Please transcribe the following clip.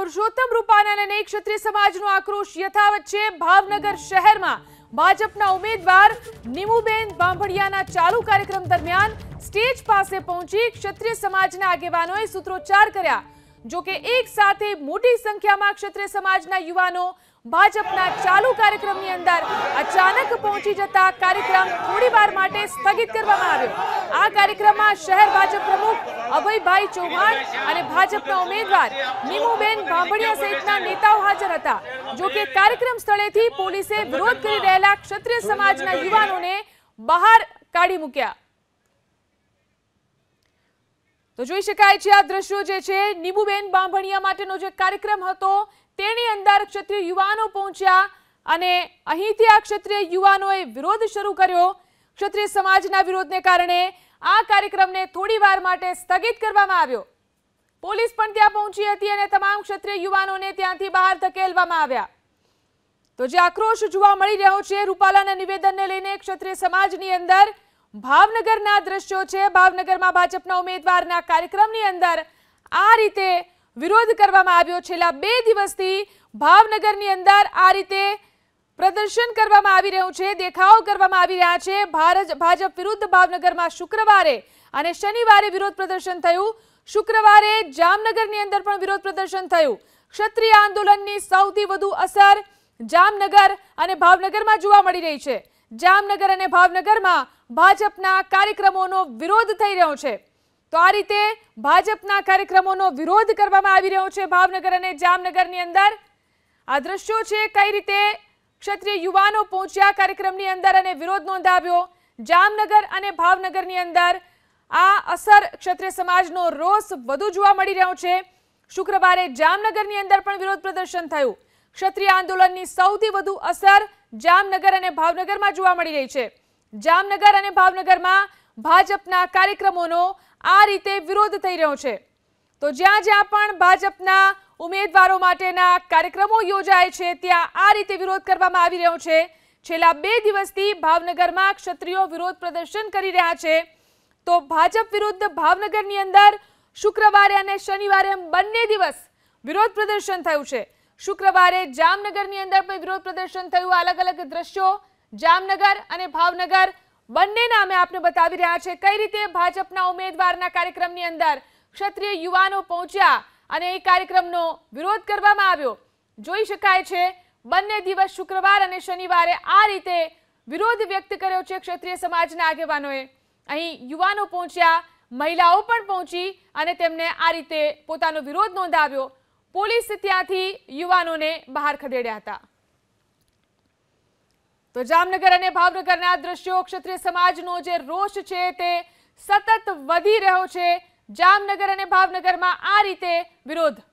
પુરુષોત્તમ રૂપાલાને લઈને ક્ષત્રિય સમાજનો આક્રોશ યથાવત છે। ભાવનગર શહેરમાં ભાજપના ઉમેદવાર નીમુબેન બાંભડિયાના ચાલુ કાર્યક્રમ દરમિયાન સ્ટેજ પાસે પહોંચી ક્ષત્રિય સમાજના આગેવાનોએ સૂત્રોચ્ચાર કર્યા। જો કે એક સાથે મોટી સંખ્યામાં ક્ષત્રિય સમાજના યુવાનો ભાજપના ચાલુ કાર્યક્રમની અંદર અચાનક પહોંચી જતા કાર્યક્રમ થોડીવાર માટે સ્થગિત કરવામાં આવ્યો। આ કાર્યક્રમમાં શહેર ભાજપ પ્રમુખ અભયભાઈ ચૌહાણ અને ભાજપના ઉમેદવાર નીમુબેન બાંભડિયા સહિતના નેતાઓ હાજર હતા। જો કે કાર્યક્રમ સ્થળેથી પોલીસે વિરોધ કરી રહેલા ક્ષત્રિય સમાજના યુવાનોને બહાર કાઢી મૂક્યા। તો જોઈ શકાય છે આ દ્રશ્યો જે છે નીમુબેન બાંભડિયા માટેનો જે કાર્યક્રમ હતો તેની અંદર ક્ષત્રિય યુવાનો પહોંચ્યા અને અહીંથી આ ક્ષત્રિય યુવાનોએ વિરોધ શરૂ કર્યો। ક્ષત્રિય સમાજના વિરોધને કારણે આ કાર્યક્રમને થોડીવાર માટે સ્થગિત કરવામાં આવ્યો। પોલીસ પણ ત્યાં પહોંચી હતી અને તમામ ક્ષત્રિય યુવાનોને ત્યાંથી બહાર ધકેલવામાં આવ્યા। તો જે આક્રોશ જોવા મળી રહ્યો છે રૂપાલાના નિવેદનને લઈને ક્ષત્રિય સમાજની અંદર ભાવનગરના દ્રશ્યો છે। ભાવનગરમાં ભાજપના ઉમેદવારના કાર્યક્રમની અંદર આ રીતે વિરોધ કરવામાં આવ્યો। છેલ્લા 2 દિવસથી ભાવનગરની અંદર આ રીતે પ્રદર્શન કરવામાં આવી રહ્યું છે, દેખાવ કરવામાં આવી રહ્યા છે। ભાજપ વિરુદ્ધ ભાવનગરમાં શુક્રવારે અને શનિવારે વિરોધ પ્રદર્શન થયું। શુક્રવારે જામનગરની અંદર પણ વિરોધ પ્રદર્શન થયું। ક્ષત્રિય આંદોલનની સૌથી વધુ અસર જામનગર અને ભાવનગરમાં જોવા મળી રહી છે। જામનગર અને ભાવનગરમાં ભાજપના કાર્યક્રમોનો વિરોધ થઈ રહ્યો છે। તો આ રીતે ભાજપના કાર્યક્રમોનો વિરોધ કરવામાં આવી રહ્યો છે ભાવનગર અને જામનગરની અંદર। આ દ્રશ્યો છે કઈ રીતે ક્ષત્રિય યુવાનો પહોંચ્યા કાર્યક્રમની અંદર અને વિરોધ નોંધાવ્યો। જામનગર અને ભાવનગરની અંદર આ અસર ક્ષત્રિય સમાજનો રોષ વધુ જોવા મળી રહ્યો છે। શુક્રવારે જામનગરની અંદર પણ વિરોધ પ્રદર્શન થયું। ક્ષત્રિય આંદોલનની સૌથી વધુ અસર જામનગર અને ભાવનગરમાં જોવા મળી રહી છે। જામનગર અને ભાવનગરમાં ભાજપના કાર્યક્રમોનો આ રીતે વિરોધ થઈ રહ્યો છે। તો જ્યાં જ્યાં પણ ભાજપના ઉમેદવારો માટેના કાર્યક્રમો યોજાય છે ત્યાં આ રીતે વિરોધ કરવામાં આવી રહ્યો છે। છેલ્લા 2 દિવસથી ભાવનગરમાં ક્ષત્રિયો વિરોધ પ્રદર્શન કરી રહ્યા છે। તો ભાજપ વિરુદ્ધ ભાવનગરની અંદર શુક્રવારે અને શનિવારે બંને દિવસ વિરોધ પ્રદર્શન થયું છે। શુક્રવારે જામનગરની અંદર પણ વિરોધ પ્રદર્શન થયું। અલગ અલગ દ્રશ્યો જામનગર અને ભાવનગર બંનેના અમે આપને બતાવી રહ્યા છે કઈ રીતે ભાજપના ઉમેદવારના કાર્યક્રમની અંદર ક્ષત્રિય યુવાનો પહોંચ્યા અને એ કાર્યક્રમનો વિરોધ કરવામાં આવ્યો। જોઈ શકાય છે બંને દિવસ શુક્રવાર અને શનિવારે આ રીતે વિરોધ વ્યક્ત કર્યો છે ક્ષત્રિય સમાજના આગેવાનોએ। અહીં યુવાનો પહોંચ્યા, મહિલાઓ પણ પહોંચી અને તેમને આ રીતે પોતાનો વિરોધ નોંધાવ્યો। પોલીસ ત્યાંથી યુવાનોને બહાર ખદેડ્યા હતા। તો જામનગર અને ભાવનગરના દ્રશ્યો ક્ષત્રિય સમાજનો જે રોષ છે તે સતત વધી રહ્યો છે। જામનગર અને ભાવનગરમાં આ રીતે વિરોધ